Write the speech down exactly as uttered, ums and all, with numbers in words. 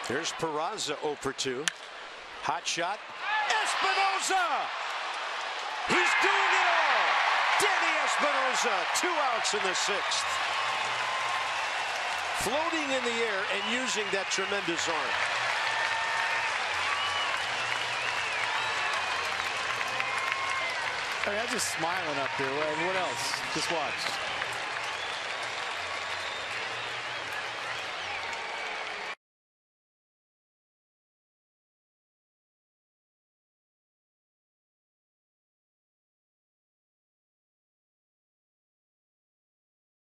There's Peraza oh for two. Hot shot. Espinosa! He's doing it all! Danny Espinosa, two outs in the sixth. Floating in the air and using that tremendous arm. I mean, I'm just smiling up here. What else? Just watch.